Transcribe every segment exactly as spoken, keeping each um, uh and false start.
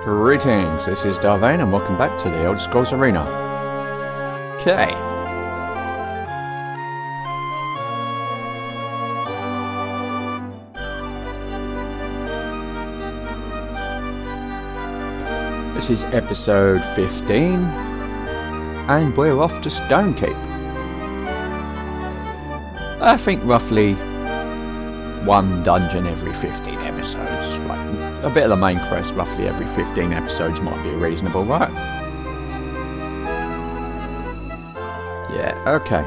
Greetings, this is Vane and welcome back to the Elder Scrolls Arena. Okay. This is episode fifteen and we're off to Stonekeep. I think roughly one dungeon every fifteen episodes. Like a bit of the main quest roughly every fifteen episodes might be reasonable, right? Yeah, okay.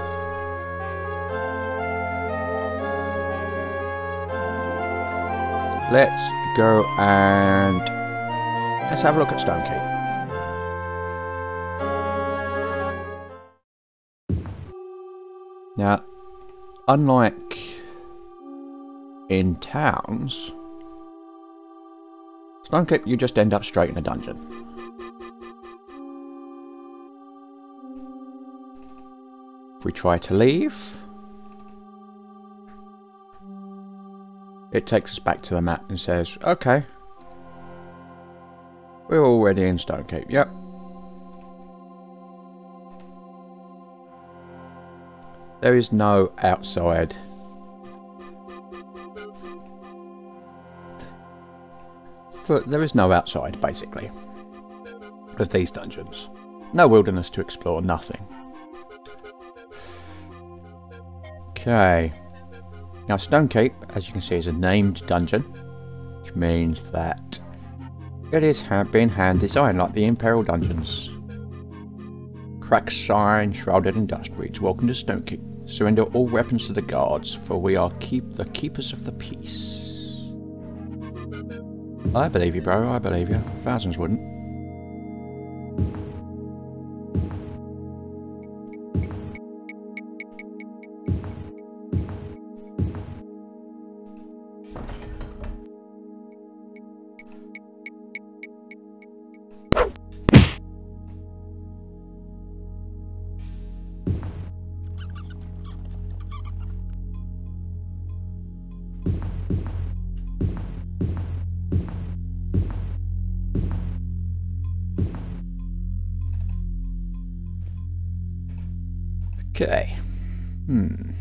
Let's go and let's have a look at Stonekeep. Now, unlike in towns, Stonekeep, you just end up straight in a dungeon. If we try to leave, it takes us back to the map and says, okay, we're already in Stonekeep, yep. There is no outside. But there is no outside, basically, of these dungeons. No wilderness to explore, nothing. Okay. Now, Stonekeep, as you can see, is a named dungeon, which means that it is ha being hand designed like the Imperial dungeons. Cracked sign shrouded in dust reads, "Welcome to Stonekeep. Surrender all weapons to the guards, for we are keep the keepers of the peace." I believe you, bro. I believe you. Thousands wouldn't. Okay. Hmm.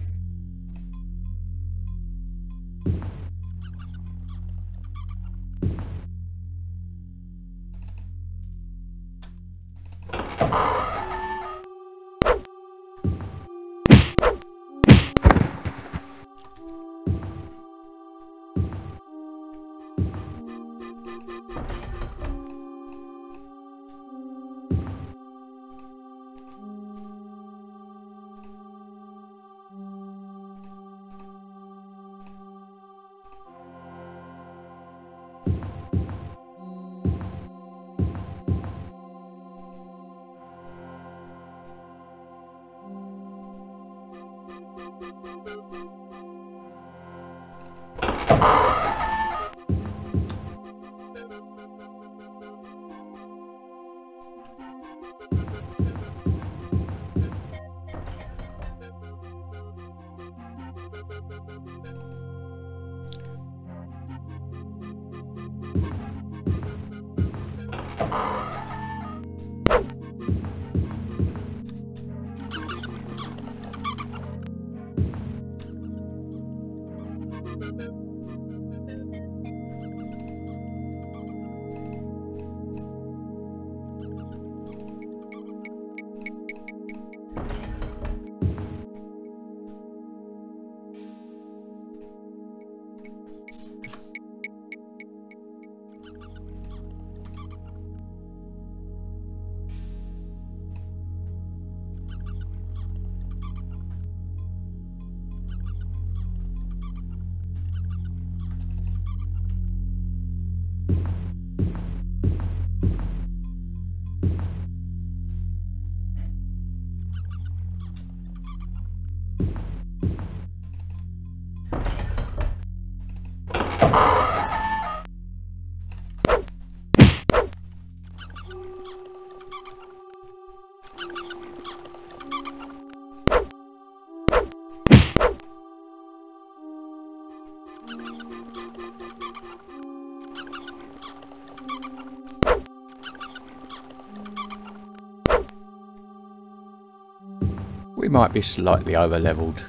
We might be slightly over leveled.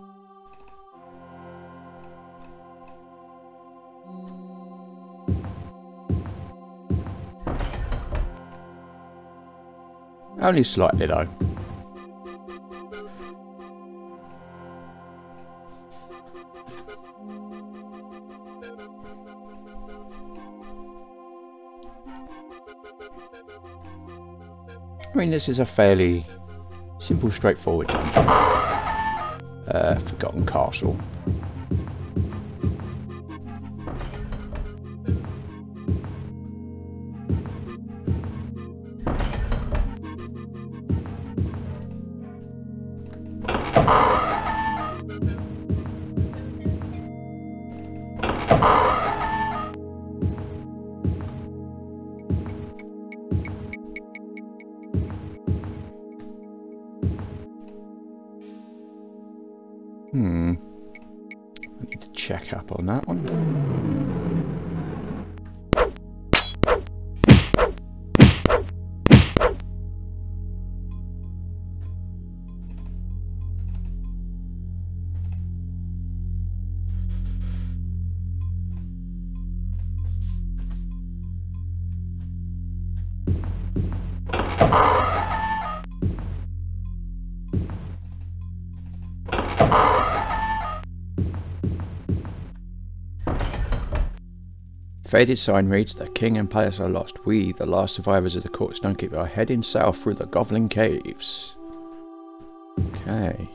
Only slightly though. I mean, this is a fairly simple, straightforward dungeon. Uh, Forgotten Castle. Hmm. I need to check up on that one. Faded sign reads, "The king and palace are lost. We, the last survivors of the court Stonekeeper, are heading south through the Goblin Caves." Okay.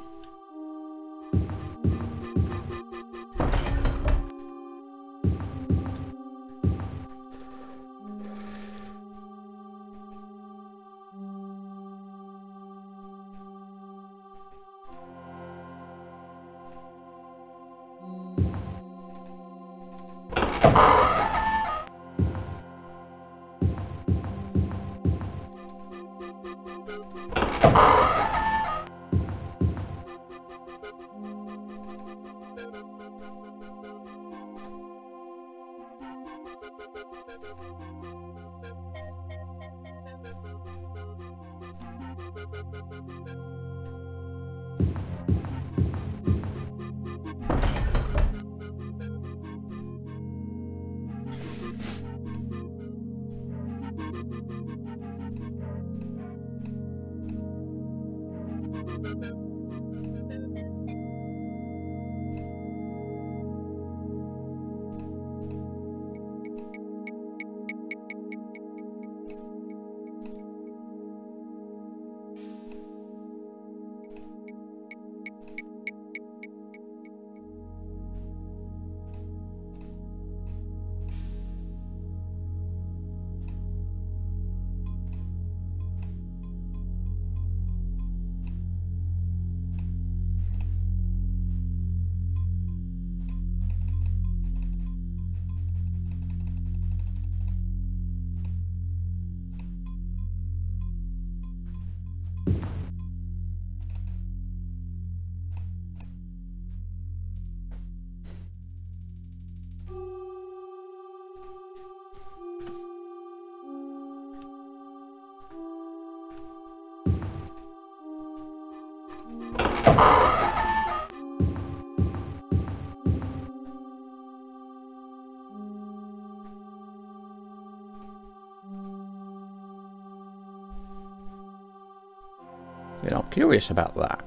You know, I'm curious about that.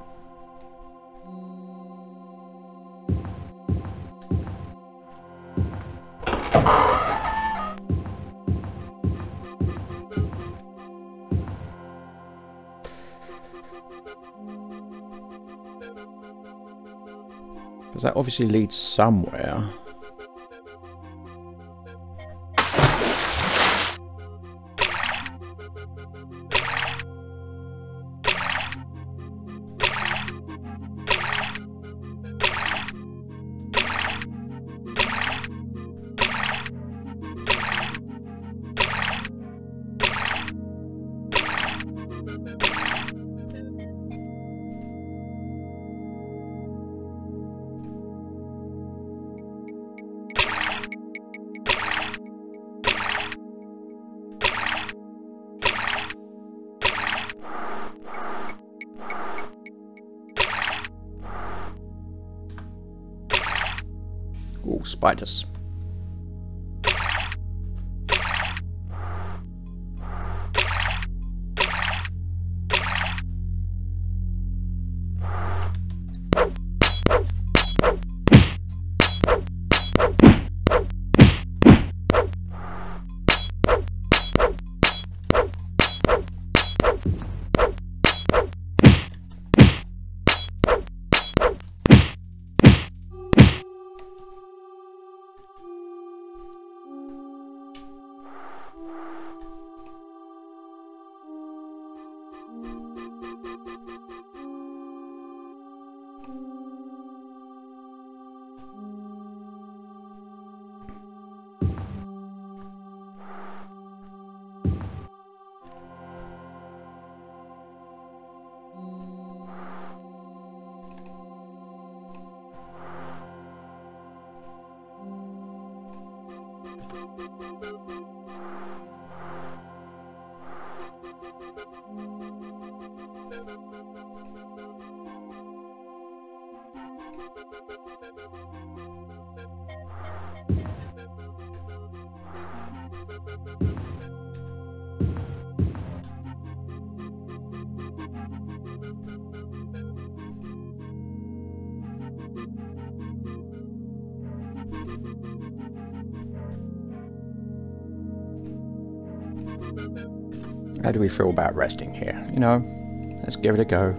Because that obviously leads somewhere. Ooh, spiders. How do we feel about resting here? You know, let's give it a go.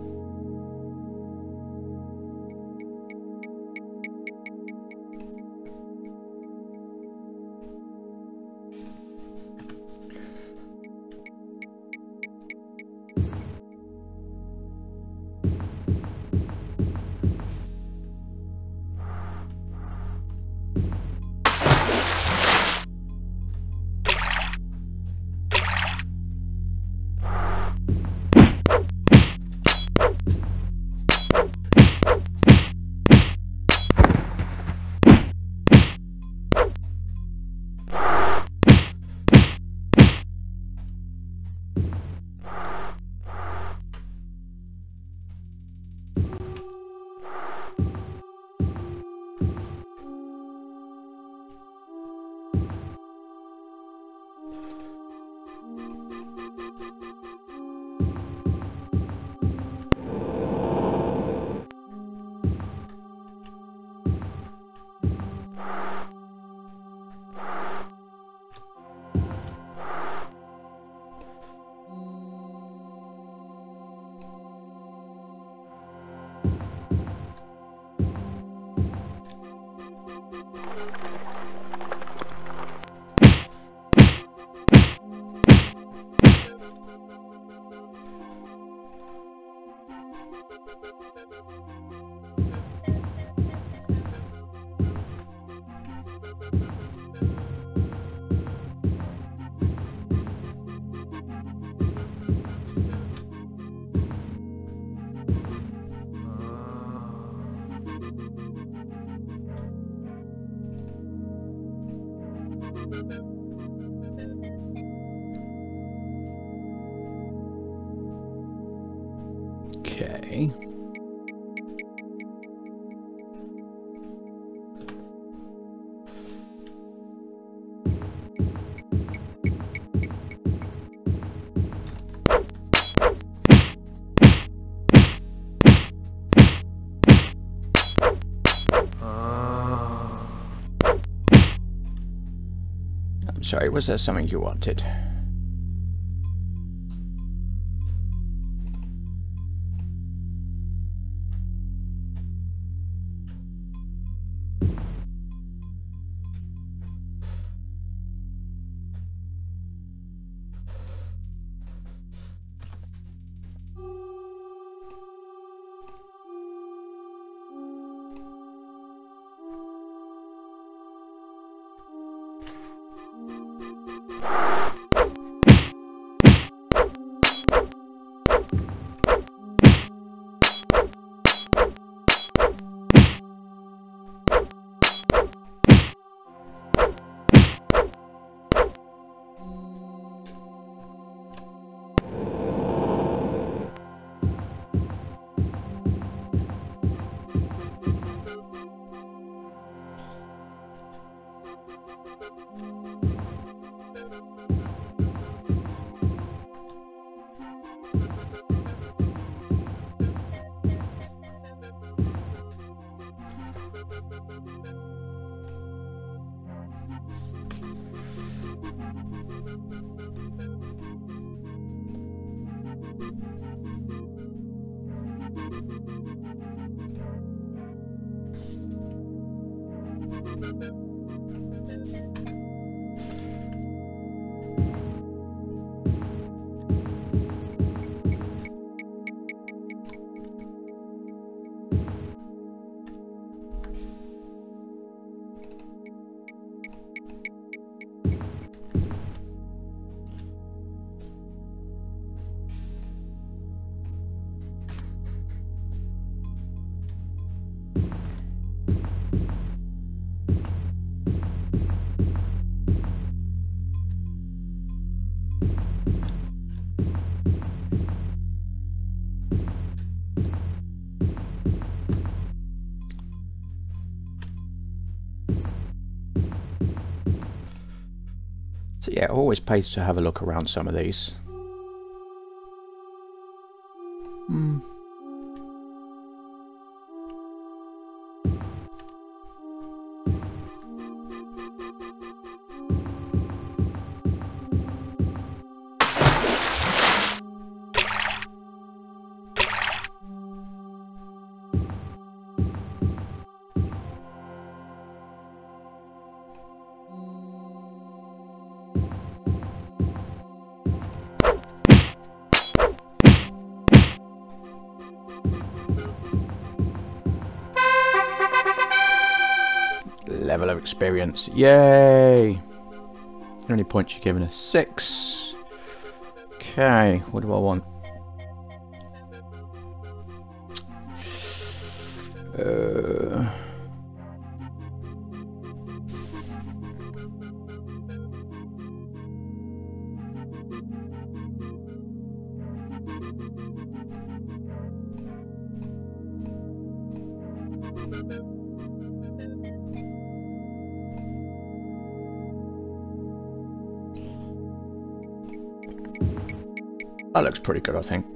Okay. I'm sorry, was there something you wanted? So yeah, it always pays to have a look around some of these. Hmm. Level of experience. Yay! How many points you giving us? Six. Okay, what do I want? Uh... That looks pretty good, I think.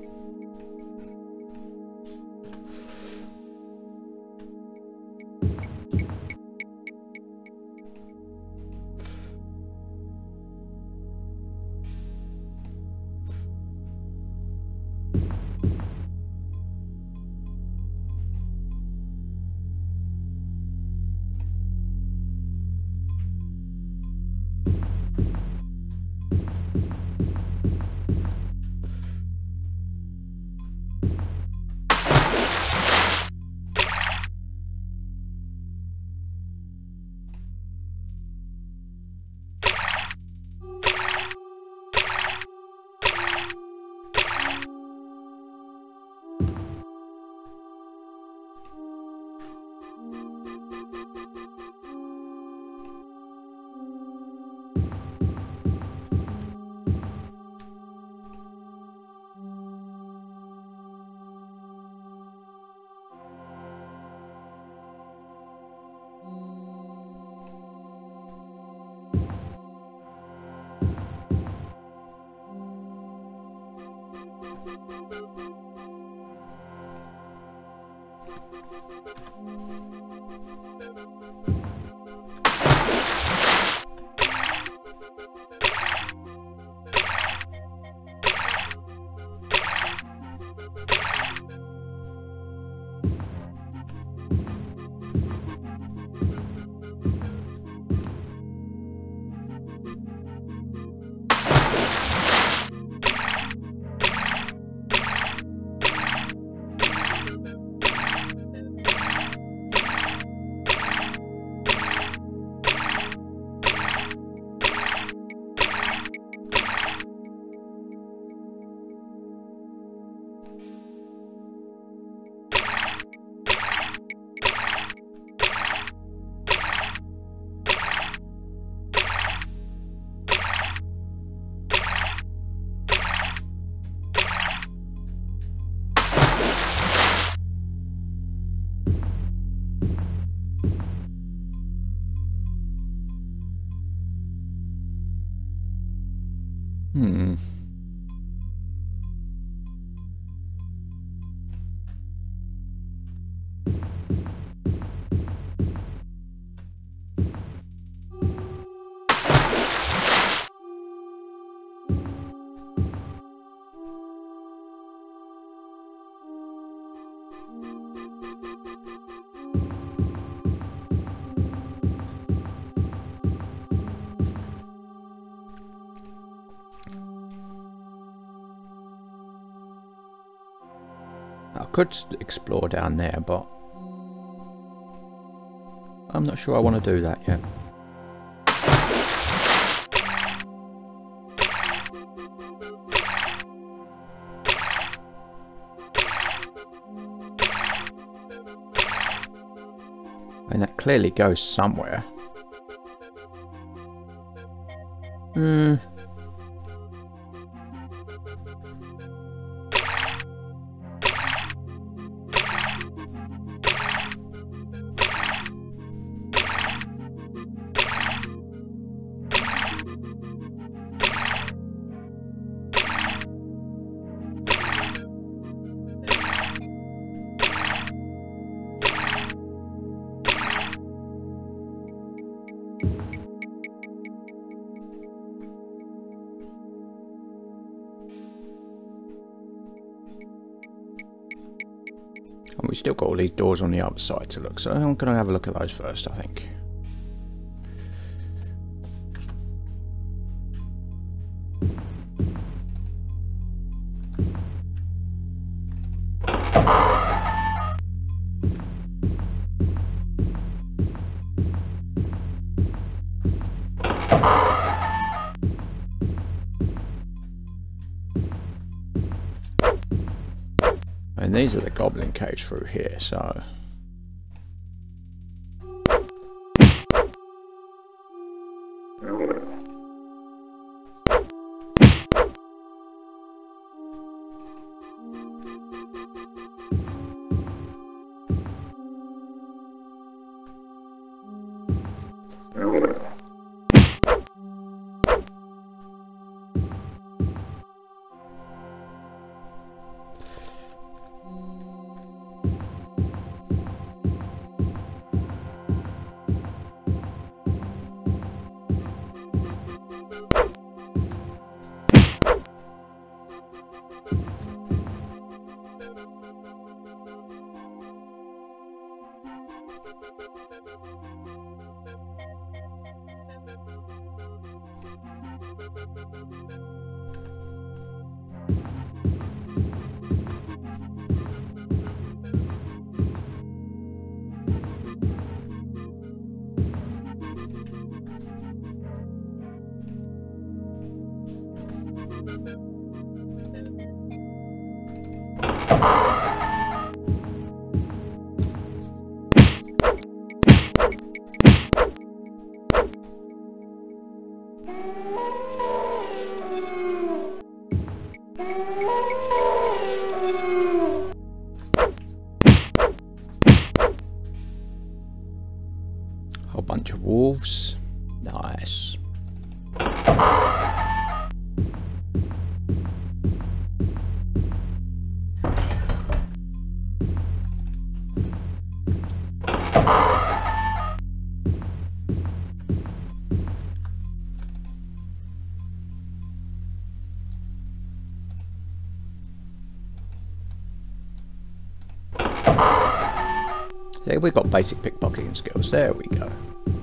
could explore down there, but I'm not sure I want to do that yet. And that clearly goes somewhere. Hmm. And we've still got all these doors on the other side to look, so I'm going to have a look at those first, I think. And these are the goblin caves through here, so... Whole bunch of wolves. Nice. Yeah, we've got basic pickpocketing skills. There we go.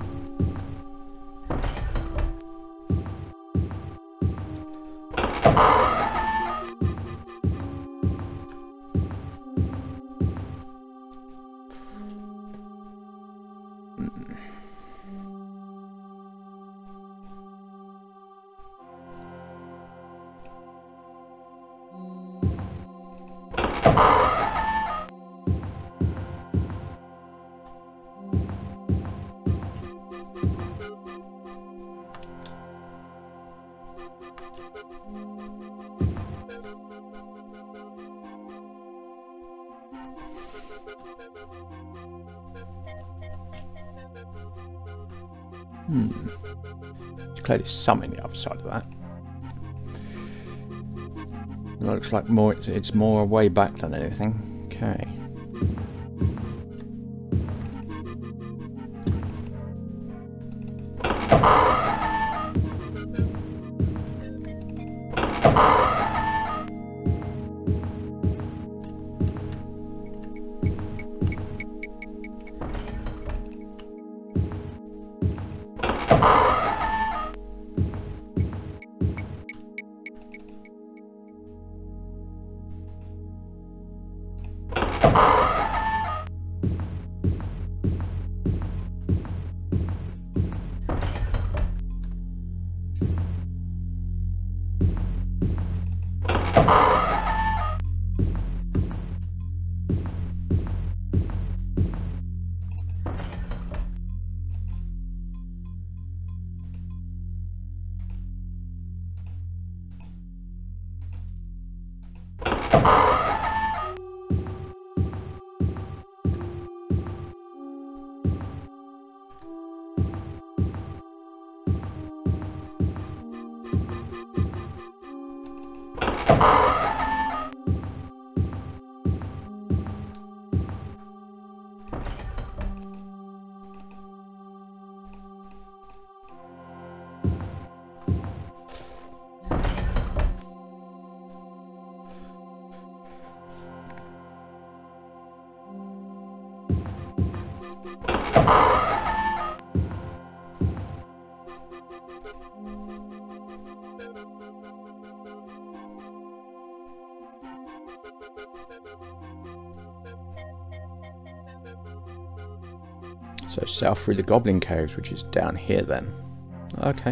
Hmm. Clearly something the other side of that. It looks like more. It's, it's more a way back than anything. Okay. So south through the Goblin Caves, which is down here then. Okay.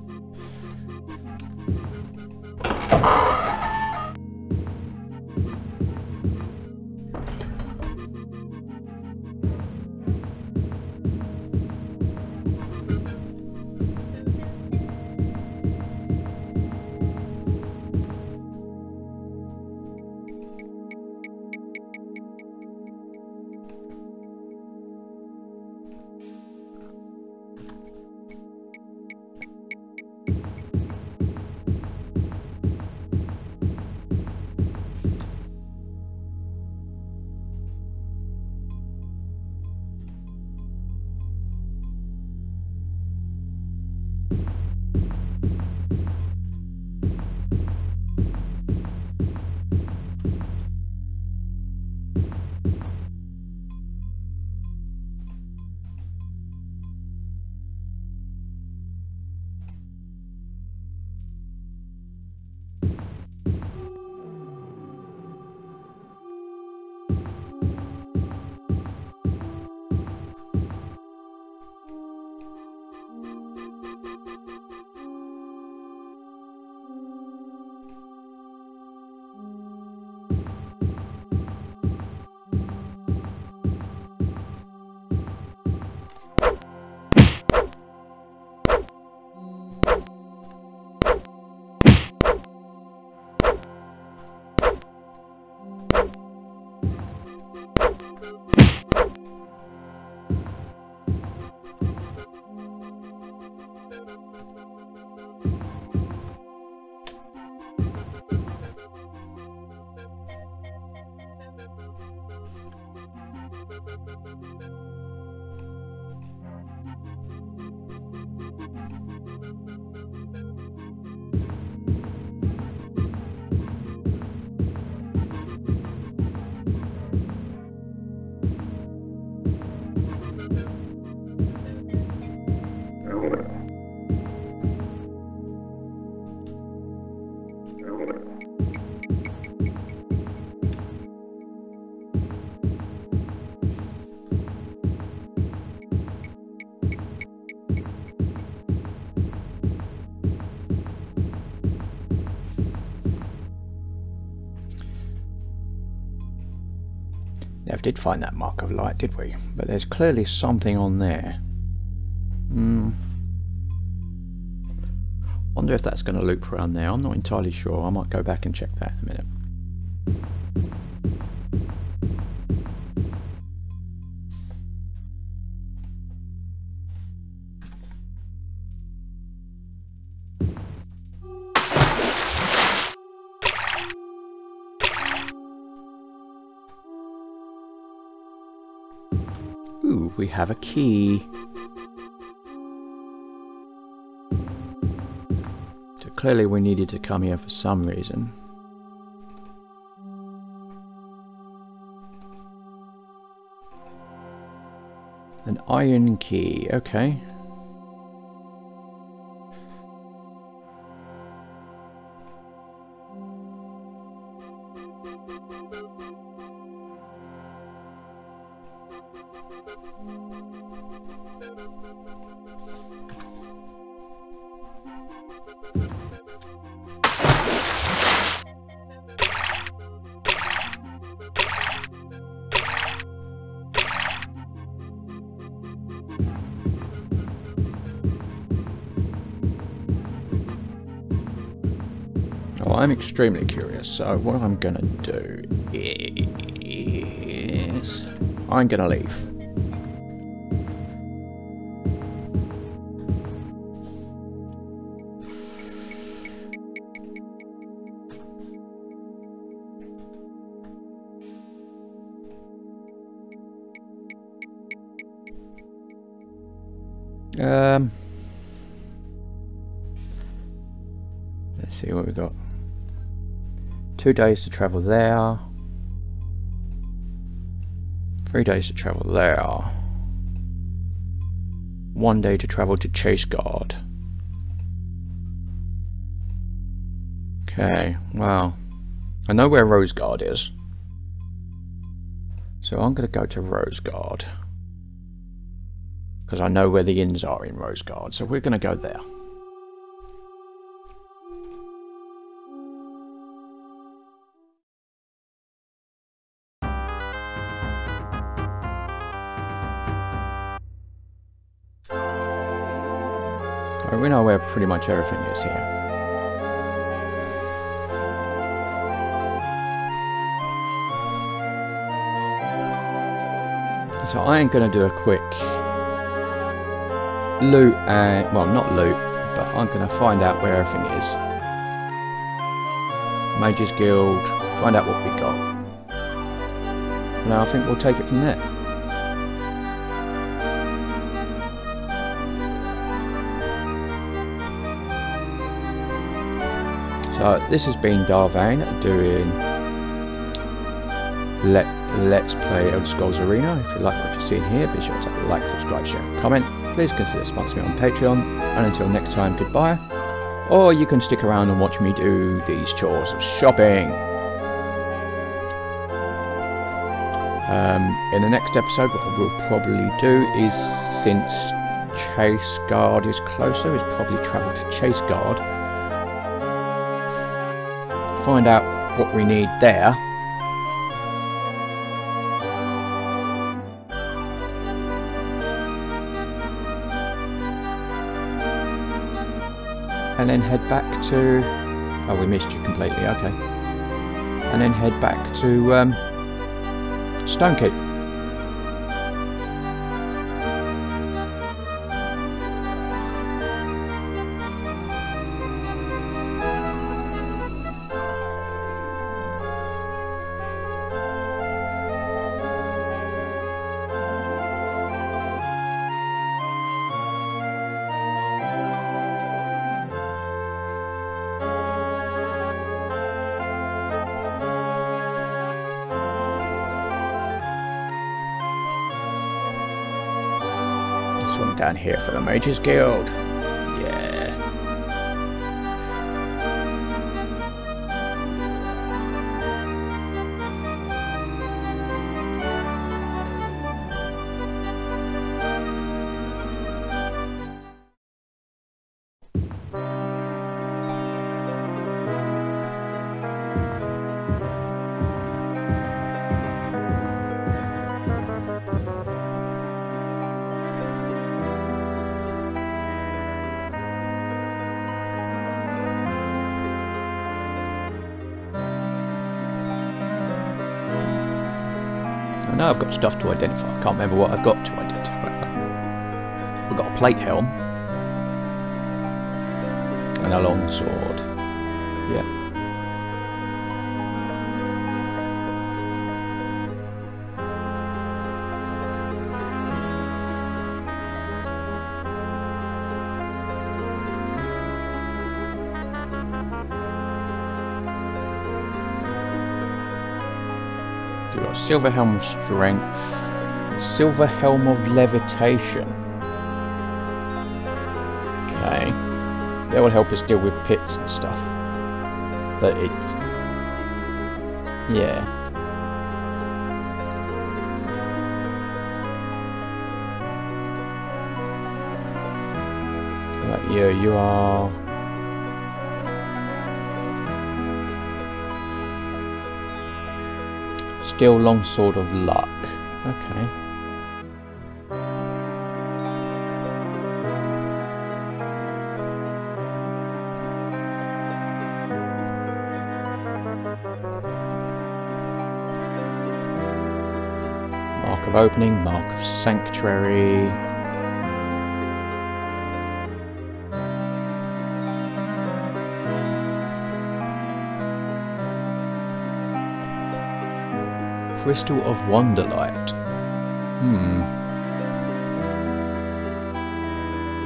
Never did find that mark of light, did we? But there's clearly something on there. Hmm. Wonder if that's going to loop around there. I'm not entirely sure. I might go back and check that in a minute. Ooh, we have a key. So clearly we needed to come here for some reason. An iron key, okay. I'm extremely curious, so what I'm gonna do is I'm gonna leave. Um, let's see what we got. Two days to travel there. Three days to travel there. One day to travel to Chase Guard. Okay, well, I know where Rose Guard is. So I'm going to go to Rose Guard. Because I know where the inns are in Rose Guard, so we're going to go there. We know where pretty much everything is here. So I am going to do a quick loot and, well, not loot, but I'm going to find out where everything is. Mages Guild, find out what we got. Now I think we'll take it from there. So this has been Vane doing Let, Let's Play Elder Scrolls Arena. If you like what you're seeing here, be sure to like, subscribe, share and comment. Please consider sponsoring me on Patreon. And until next time, goodbye. Or you can stick around and watch me do these chores of shopping. Um, in the next episode, what we'll probably do is, since Chase Guard is closer, is probably travel to Chase Guard. Find out what we need there. And then head back to... Oh, we missed you completely, okay. And then head back to um, Stonekeep. One down here for the Mages Guild. Yeah. I know I've got stuff to identify. I can't remember what I've got to identify. I've got a plate helm and a long sword. Yeah. We've got Silver Helm of Strength, Silver Helm of Levitation. Okay. That will help us deal with pits and stuff. But it's... yeah. Right, you, you are... Still Longsword of Luck. Okay. Mark of Opening, Mark of Sanctuary. Crystal of Wonderlight. Hmm.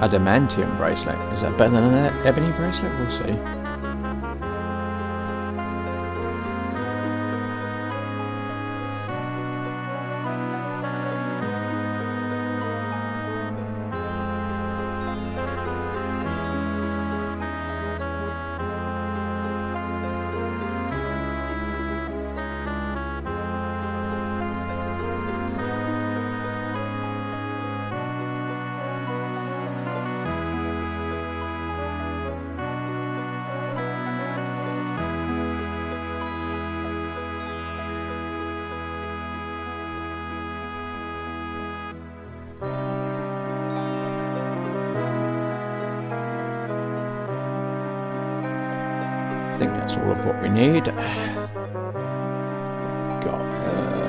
adamantium bracelet. Is that better than an ebony bracelet? We'll see. I think that's all of what we need. Got. Uh,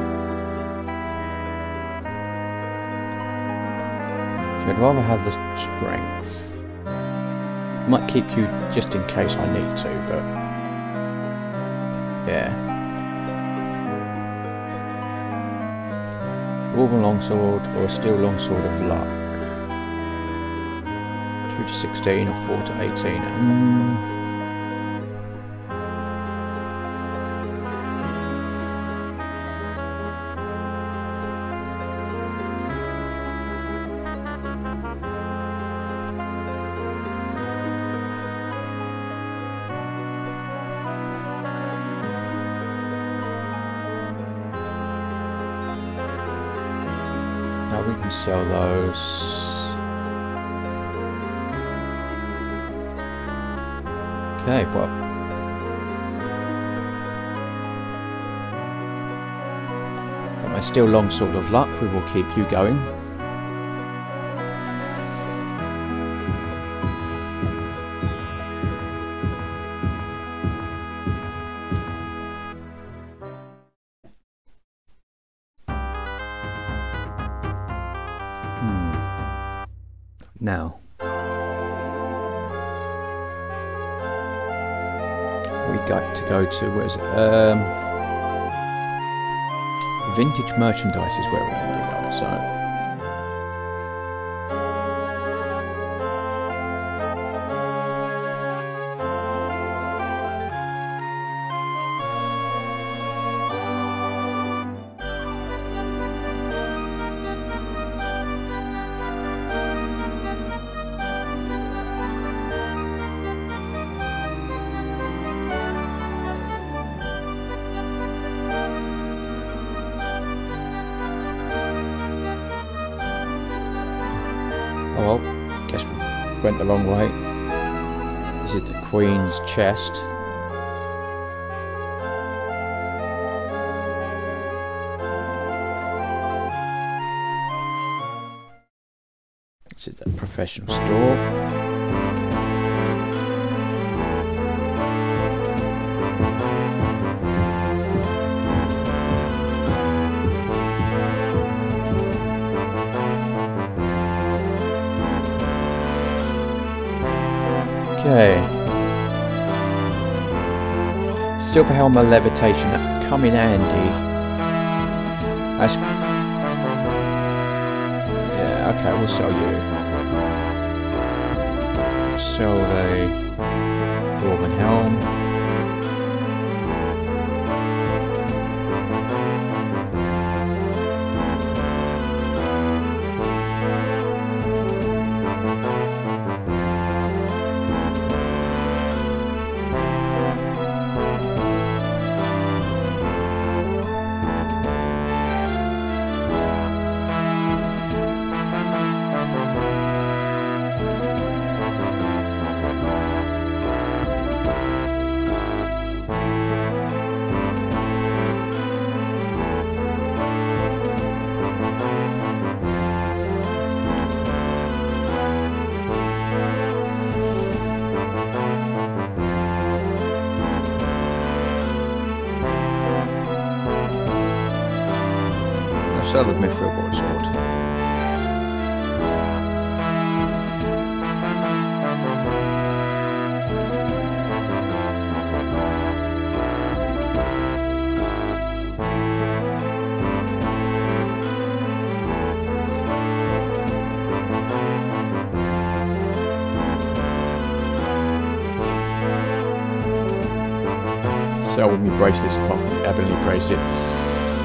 I'd rather have the strength. Might keep you just in case I need to, but yeah. Dwarven longsword or a steel longsword of luck. Two to sixteen or four to eighteen. Mm. We can sell those. Okay, well. Got my steel longsword of luck, we will keep you going. Now, we got to go to, where is it? Um, vintage merchandise is where we need to go, so. Oh well, guess we went the wrong way. This is the Queen's chest. This is the professional store. Okay. Silver helmet levitation, that come in handy. That's... Yeah, okay, we'll sell you. Sell the Dwarven helm. Sell the mithril broadsword. sell all my bracelets apart from the ebony bracelets.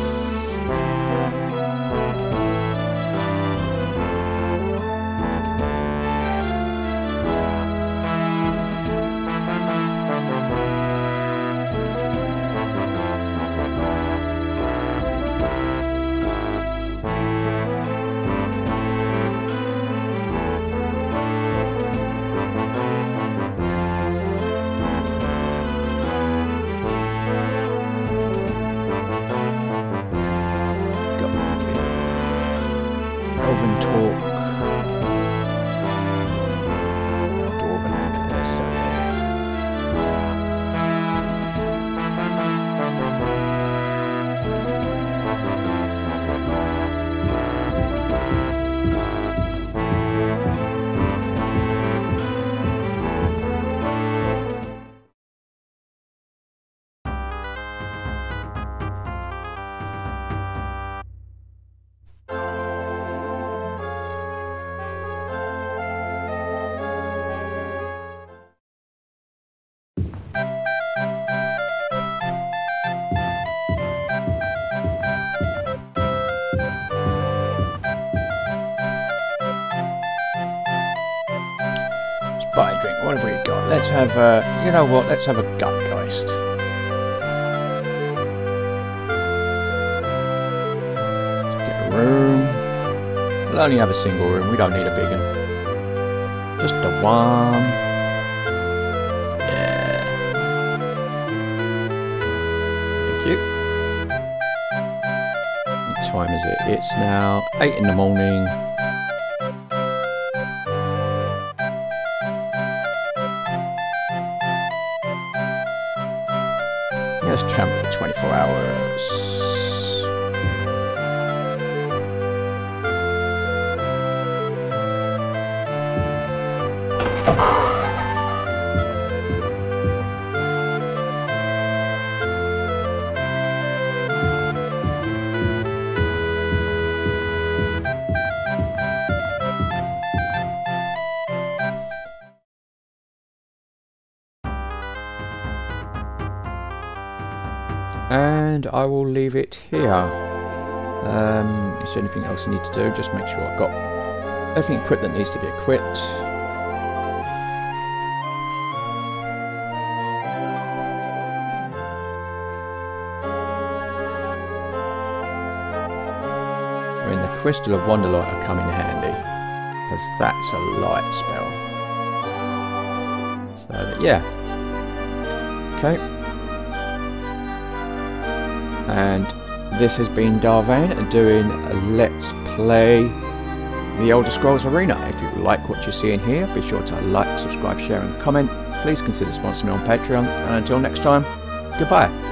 Buy a drink. What have we got? Let's have a. You know what? Let's have a Gutgeist. Let's get a room. We'll only have a single room. We don't need a big one. Just the one. Yeah. Thank you. What time is it? It's now eight in the morning. Let's camp for twenty-four hours. And I will leave it here. Um, is there anything else I need to do? Just make sure I've got everything equipped that needs to be equipped. I mean, the Crystal of Wonderlight will come in handy, because that's a light spell. So, yeah. Okay. And this has been Vane doing a Let's Play the Elder Scrolls Arena. If you like what you're seeing here, be sure to like, subscribe, share and comment. Please consider sponsoring me on Patreon. And until next time, goodbye.